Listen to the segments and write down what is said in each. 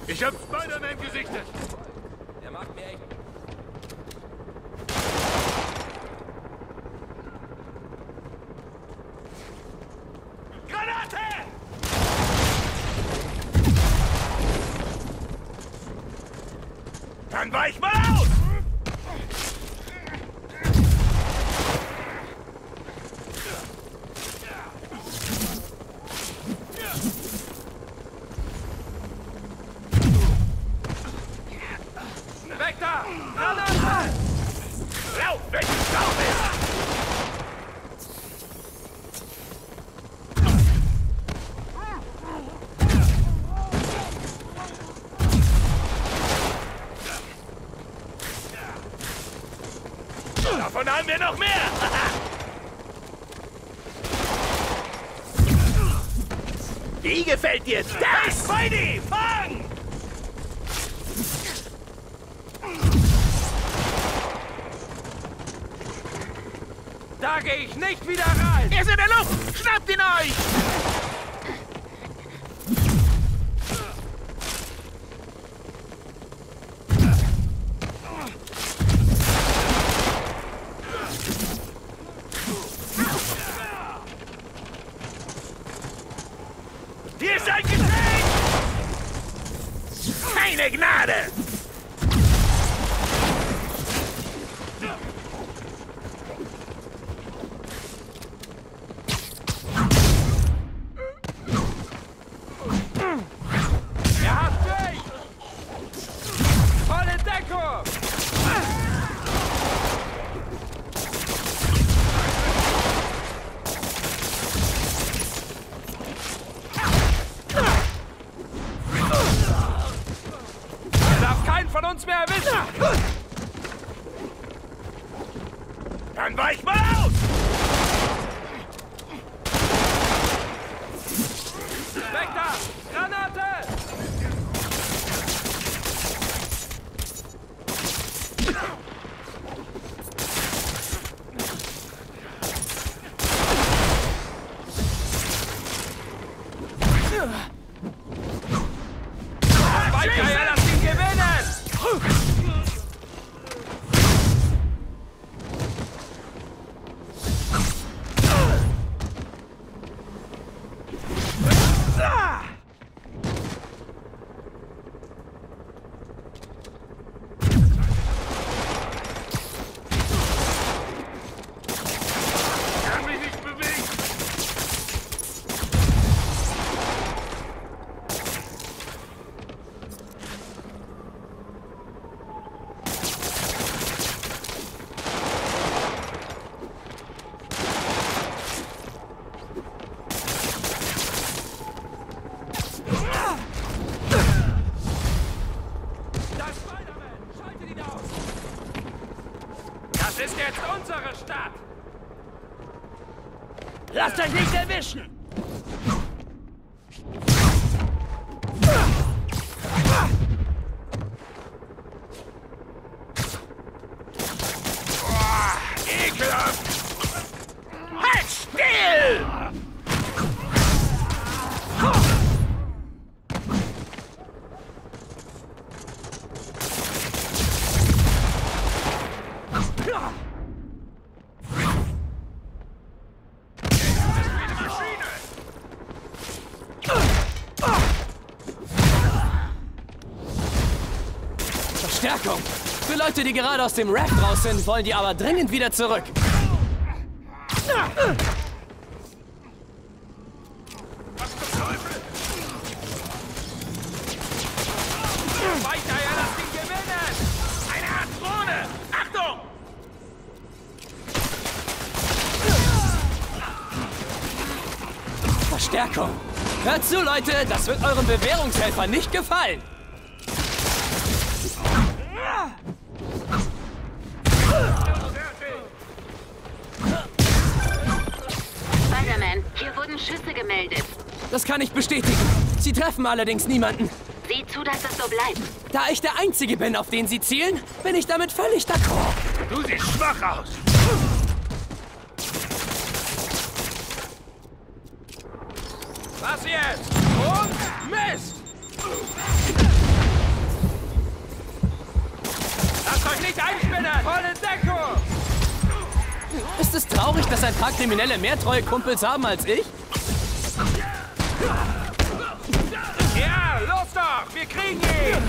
Ich hab Spider-Man gesichtet! Der macht mir echt... Granate! Dann weich mal aus! Weg da! Granate! Lauf, wenn du schlau bist! Davon haben wir noch mehr! Wie gefällt dir das? Spidey, fang! Da gehe ich nicht wieder rein! Er ist in der Luft! Schnappt ihn euch! Hier ist ein Geschenk! Keine Gnade! Er hat mich! Volle Deckung! Er darf keinen von uns mehr erwischen! Dann weich mal aus! Weg da! Granate! Weiter, lass ihn gewinnen! Kann mich nicht bewegen! Da ist Spider-Man! Schaltet ihn aus! Das ist jetzt unsere Stadt! Lasst euch nicht erwischen! Boah, ekelhaft! Halt still! Verstärkung! Für Leute, die gerade aus dem Raft raus sind, wollen die aber dringend wieder zurück. Was zum Teufel? Weiter, lass ihn gewinnen! Eine Art Drohne! Achtung! Verstärkung! Hört zu, Leute! Das wird euren Bewährungshelfern nicht gefallen! Spider-Man, hier wurden Schüsse gemeldet. Das kann ich bestätigen. Sie treffen allerdings niemanden. Sieh zu, dass das so bleibt. Da ich der Einzige bin, auf den sie zielen, bin ich damit völlig d'accord. Du siehst schwach aus! Was jetzt? Und Mist! Lasst euch nicht einspinnen! Volle Deckung! Ist es traurig, dass ein paar Kriminelle mehr treue Kumpels haben als ich? Ja, los doch! Wir kriegen ihn!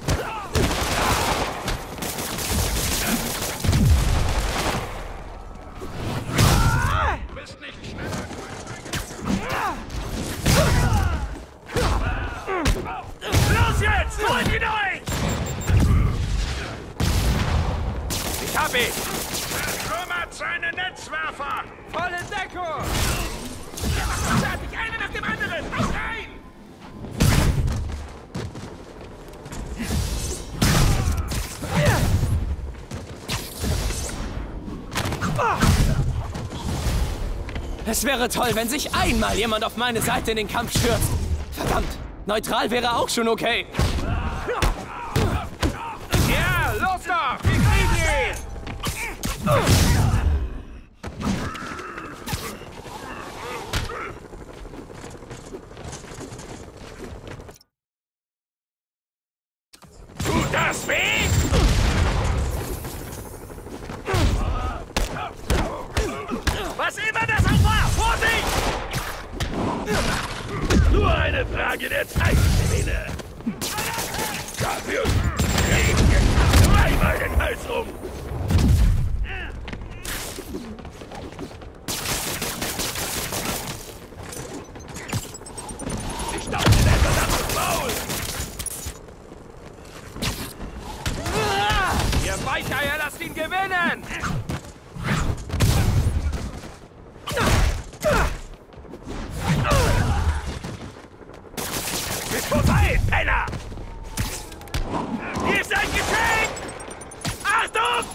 Du bist nicht schneller. Los jetzt! Holt ihn euch! Ich hab ihn! Trümmert seine Netzwerfer! Volle Deckung! Fertig, eine nach dem anderen! Auf rein! Es wäre toll, wenn sich einmal jemand auf meine Seite in den Kampf stürzt. Verdammt, neutral wäre auch schon okay. Ja, los doch! Wir kriegen ihn! Tut das weh? Was immer das auch war! Vorsicht! Nur eine Frage der Zeitspäne. Dafür drehen wir zweimal den Hals um. Ich stauche in der verdammten Maul! Ihr Weicheier, lasst ihn gewinnen! Ist vorbei, Penner! Hier ist ein Geschenk! Achtung!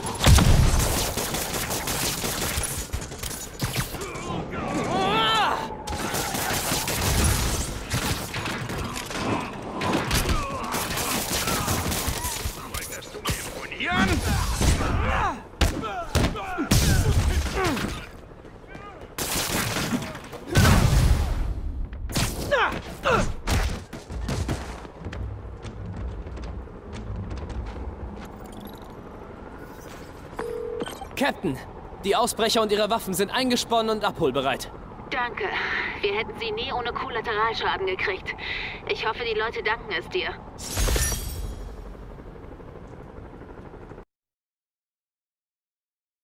Wolltest du mir imponieren? Captain, die Ausbrecher und ihre Waffen sind eingesponnen und abholbereit. Danke. Wir hätten sie nie ohne Kollateralschaden gekriegt. Ich hoffe, die Leute danken es dir.